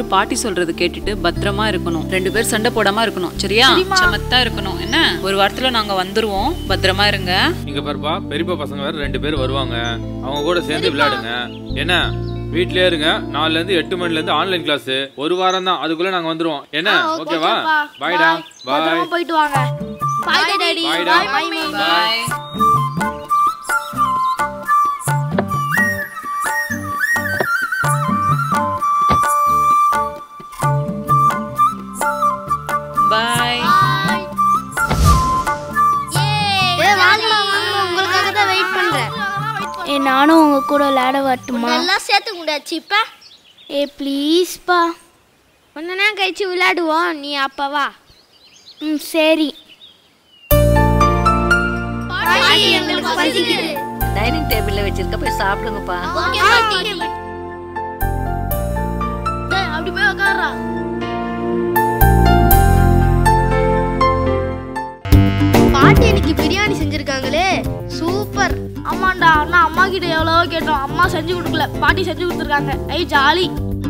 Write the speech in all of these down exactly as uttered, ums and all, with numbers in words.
பாட்டி சொல்றது கேட்டுட்டு பத்திரமா இருக்கணும். ரெண்டு பேர் சண்டை போடாம இருக்கணும். சரியா? சமத்தா இருக்கணும். என்ன? ஒரு வாரத்துல நாங்க வந்துருவோம். பத்திரமா இருங்க. இங்க பாருப்பா, பெரியப்பா பசங்க வேற ரெண்டு பேர் வருவாங்க. அவங்க கூட சேர்ந்து விளையாடுங்க. என்ன? வீட்லயே இருங்க. நாலுல இருந்து எட்டு மணில இருந்து ஆன்லைன் கிளாஸ். ஒரு வாரம் தான், அதுக்குள்ள நாங்க வந்துருவோம். என்ன? ஓகேவா? பாய்டா. பாய். போயிட்டு வாங்க. Bye daddy. Bye mummy. பாய். பாய். ஏ வாங்கடா வாங்க, உங்களுக்காக தான் வெயிட் பண்றேன். ஏ நானும் உங்க கூட விளையாட வரட்டுமா? எல்லாம் சேர்த்து முடியாச்சு இப்ப. ஏ ப்ளீஸ் பா. கொஞ்ச நேரம் கழிச்சு விளையாடுவோம். நீ அப்ப வா. ம் சரி. பாட்டி எங்களுக்கு பசிக்குது. டைனிங் டேபிள்ல வச்சிருக்க, போய் சாப்பிடுங்கப்பா. ஓகே பாட்டி. டேய் அப்படி போய் உட்கார்றா. பாட்டி இன்னைக்கு பிரியாணி செஞ்சிருக்காங்களே, சூப்பர். ஆமாண்டா, நான் அம்மா கிட்ட எவ்வளவோ கேட்டோம், அம்மா செஞ்சு கொடுக்கல, பாட்டி செஞ்சு கொடுத்துருக்காங்க. ஐ ஜாலி.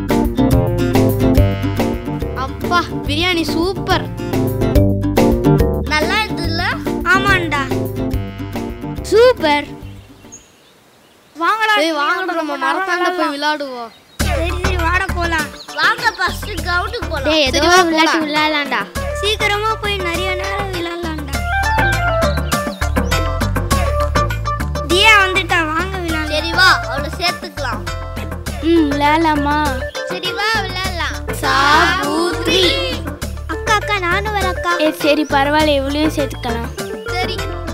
அப்பா பிரியாணி சூப்பர். நல்லா இருந்துல்ல? ஆமாண்டா சூப்பர். வாங்கடா. ஏய் வாங்கடா, நம்ம மரத்தாண்ட போய் விளையாடுவோம். சரி சரி வாடா போலாம். வாங்க ஃபர்ஸ்ட் கிரவுண்டுக்கு போலாம். டேய் ஏதோ விளையாட்டு விளையாடலாம்டா. சீக்கிரமா போய் நிறைய நேரம் விளையாடலாம்டா. தியா வந்துட்டா, வாங்க விளையாடலாம். சரி வா, அவளை சேர்த்துக்கலாம். ம் விளையாடலாமா? சரி வா விளையாடலாம். சாபூத்ரி. அக்கா அக்கா நானும் வரேன் அக்கா. ஏ சரி பரவாயில்ல, இவளையும் சேர்த்துக்கலாம். சரி.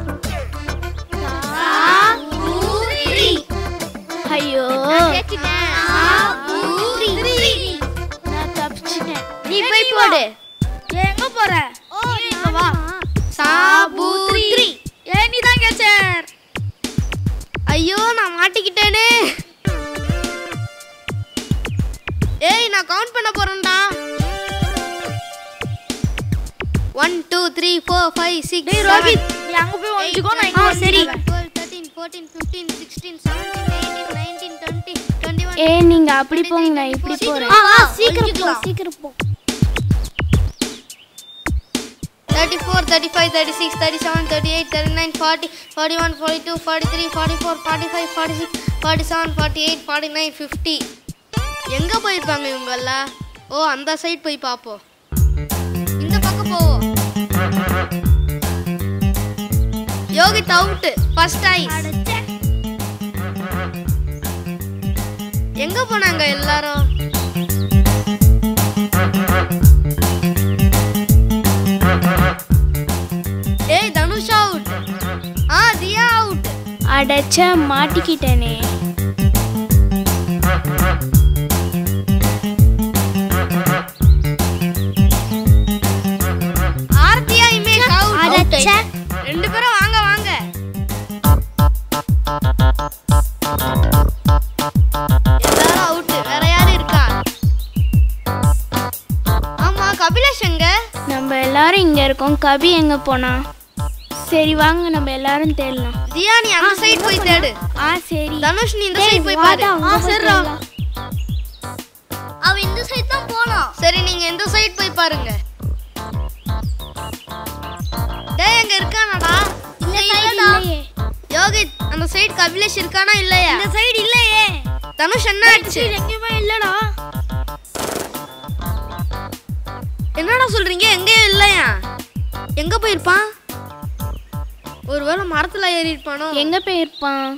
சாபூத்ரி. ஐயோ கேட்டிட்டேன். சாபூத்ரி. நான் தப்பிச்சிட்டேன். நீ போய் போடு. எங்க போற? நீ இங்க வா. சாபூத்ரி. ஏய் நீ தான் கேச்சர். ஐயோ நான் மாட்டிக்கிட்டேனே. ஏய் நான் கவுண்ட் பண்ண போறேன்டா. one two three four five six. டேய் ரோஹித், நீ அங்க போய் ஒளிஞ்சுக்கோ, நான் இங்க சரி. twelve thirteen fourteen fifteen sixteen seventeen eighteen nineteen twenty twenty-one. ஏ நீங்க அப்படி போங்க, நான் இப்படி போறேன். ஆ ஆ சீக்கிரம் போ, சீக்கிரம் போ. thirty-four thirty-five thirty-six thirty-seven thirty-eight thirty-nine forty forty-one forty-two forty-three forty-four forty-five forty-six forty-seven forty-eight forty-nine fifty. எங்க போயிருப்பாங்க இவங்க எல்லாம்? ஓ அந்த சைடு போய் பாப்போம். இந்த பக்கம் போவோம். யோகித் அவுட். First ice. எங்க போனாங்க எல்லாரும்? ஏய் தனுஷ் அவுட். ஆ தியா அவுட். அடச்ச மாட்டிக்கிட்டேனே. ஆர்த்தியா இமேஜ் அவுட். அடச்ச ரெண்டு பேரும் வாங்க வாங்க. எல்லாரும் அவுட். வேற யாரு இருக்கா? ஆமா கபிலேஷ் எங்க? நம்ம எல்லாரும் இங்க இருக்கோம். கபி எங்க போனா? சரி வாங்க நம்ம எல்லாரும் தேடலாம். தியா நீ அந்த சைடு போய் தேடு. ஆ சரி. தனுஷ் நீ இந்த டேய், சைடு போய் வாடா, பாரு. அங்க ஆ போய் சரிடா. தேடலாம். அவ இந்த சைடு தான் போலாம். சரி நீங்க இந்த சைடு போய் பாருங்க. டேய் எங்க இருக்கானடா? இந்த இங்க side இல்லடா. இல்லையே. யோகித் அந்த சைடு கபிலேஷ் இருக்கானா இல்லையா? இந்த சைடு இல்லையே. தனுஷ் என்ன ஆச்சு? எங்கேயுமே இல்லடா. என்னடா சொல்றீங்க? எங்கேயும் இல்லையா? எங்க போயிருப்பான்? ஒருவேளை மரத்துல ஏறி இருப்பானோ? எங்க போயிருப்பான்?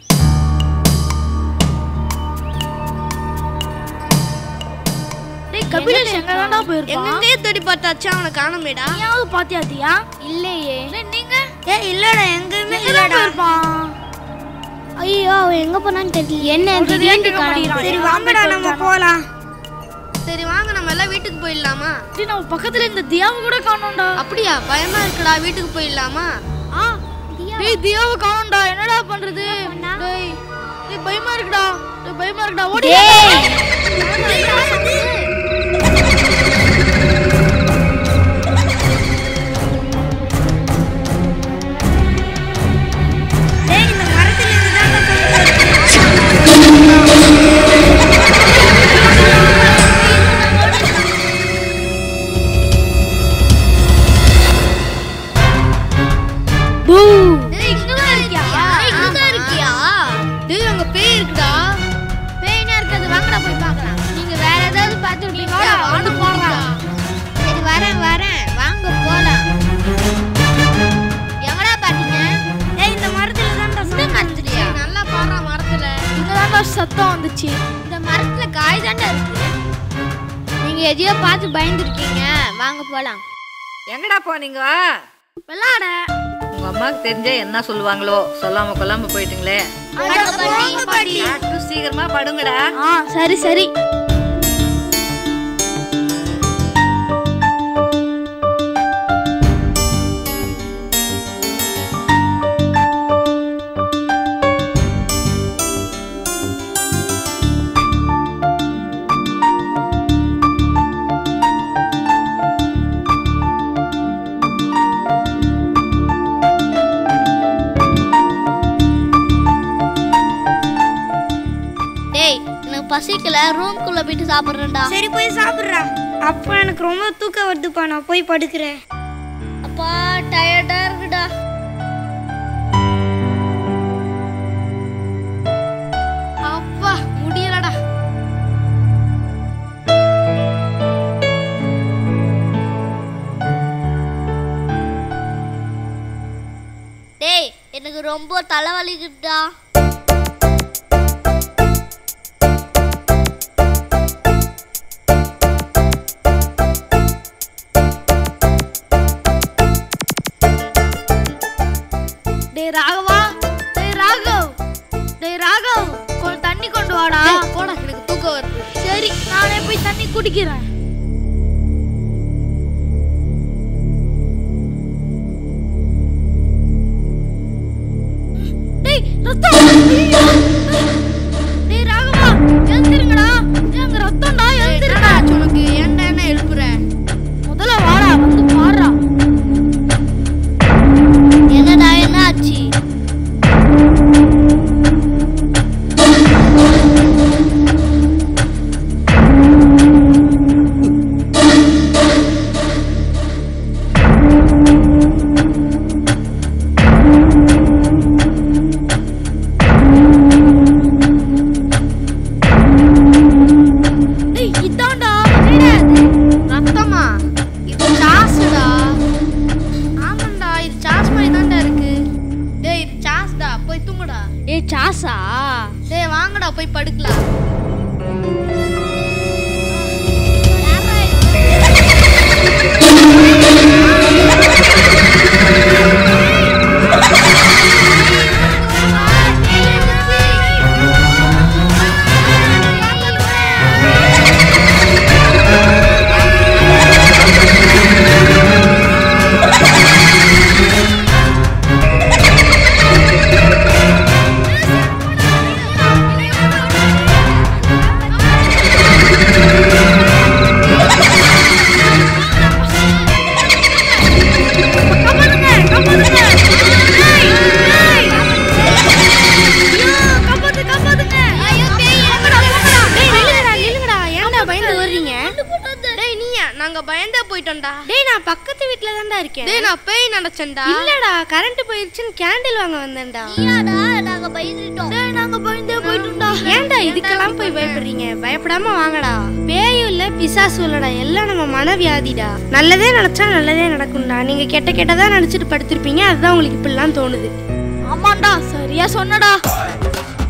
டேய் கபிலேஷ் எங்க தான்டா போயிருப்பான்? எங்கேயே தேடி பார்த்தாச்சு, அவனை காணோமேடா. நீயாவது பாத்தியாதியா? இல்லையே. நீங்க ஏய் இல்லடா, எங்கேயுமே இல்லடா. போயிருப்பான்? ஐயோ அவன் எங்க போனான்னு தெரியல. என்ன திடீர்னு காணோம். சரி வாங்கடா நம்ம போலாம். சரி வாங்க நம்ம எல்லாம் வீட்டுக்கு போயிடலாமா? டேய் நம்ம பக்கத்துல இந்த தியாவை கூட காணோம்டா. அப்படியா? பயமா இருக்குடா, வீட்டுக்கு போயிடலாமா? ஆ டேய் தியாவை காணோம்டா, என்னடா பண்றது? டேய் டேய் பயமா இருக்குடா. டேய் பயமா இருக்குடா, ஓடி. டேய் இந்த மரத்துல இருந்து தான் போய் சத்தம் வந்துச்சு. இந்த மரத்துல காய் தாண்டா இருக்கு. நீங்க எதையோ பார்த்து பயந்துருக்கீங்க. வாங்க போலாம். எங்கடா போனீங்க? விளையாட. உங்க அம்மாவுக்கு தெரிஞ்சா என்ன சொல்லுவாங்களோ, சொல்லாம கொல்லாம போயிட்டுங்களே. சீக்கிரமா படுங்கடா. ஆ சரி சரி. பசிக்கல, ரூம்குள்ள போயிட்டு சாப்பிடுறேன்டா. சரி போய் சாப்பிடுறா. அப்பா எனக்கு ரொம்ப தூக்கம் வருதுப்பா, நான் போய் படுக்கிறேன். அப்பா டயர்டா இருக்குடா. அப்பா முடியலடா. டேய் எனக்கு ரொம்ப தலைவலிக்குதுடா. ராகவா, டேய் ராகவ், டேய் ராகவ், கொஞ்சம் தண்ணி கொண்டு வாடா. போடா, எனக்கு தூக்கம் வருது. சரி நானே போய் தண்ணி குடிக்கிறேன். டேய் ரத்தம். டேய் ராகவா, எழுந்திருங்கடா. எங்க ரத்தம்டா, எழுந்திருடா. உனக்கு ஏன்டா என்ன எழுப்புற? முதல்ல வாடா, வந்து பாருடா. என்னடா என்ன ஆச்சு? ஏய் சாஸா? டேய் வாங்கடா போய் படுக்கலாம். நாங்க பயந்தே போயிட்டோம்டா. டேய் நான் பக்கத்து வீட்ல தான்டா இருக்கேன். டேய் நான் பேய் நினைச்சேன்டா. இல்லடா கரண்ட் போயிடுச்சுன்னு கேண்டில் வாங்க வந்தேன்டா. நீயாடா? நாங்க பயந்துட்டோம். டேய் நாங்க பயந்தே போயிட்டோம்டா. ஏன்டா இதுக்கெல்லாம் போய் பயப்படுறீங்க? பயப்படாம வாங்கடா. பேயும் இல்ல பிசாசும் இல்லடா, எல்லாம் நம்ம மனவியாதிடா. நல்லதே நினைச்சா நல்லதே நடக்கும்டா. நீங்க கெட்ட கெட்டதா நினைச்சிட்டு படுத்திருப்பீங்க, அதுதான் உங்களுக்கு இப்படிலாம் தோணுது. ஆமாண்டா, சரியா சொன்னடா.